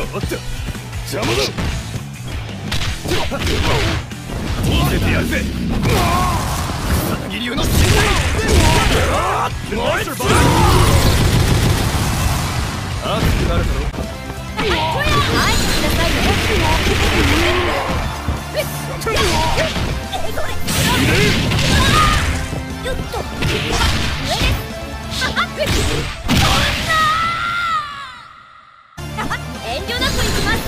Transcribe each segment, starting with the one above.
あった邪魔だ見せてやるぜ草薙流の信頼ナイスバー熱くなるだろはいくださいねよっと上です遠慮なくいきます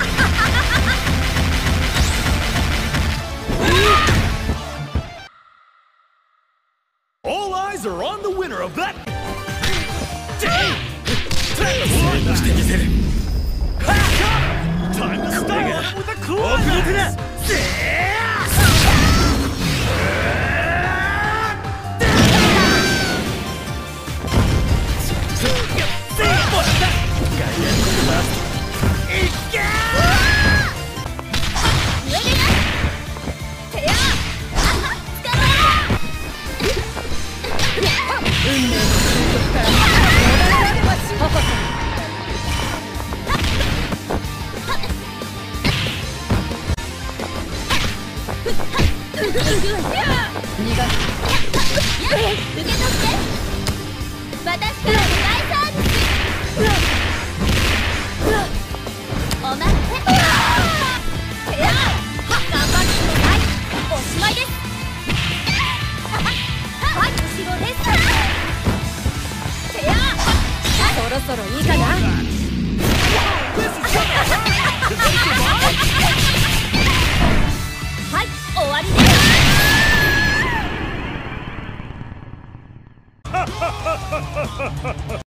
All eyes are on the winner of that! 行くわよ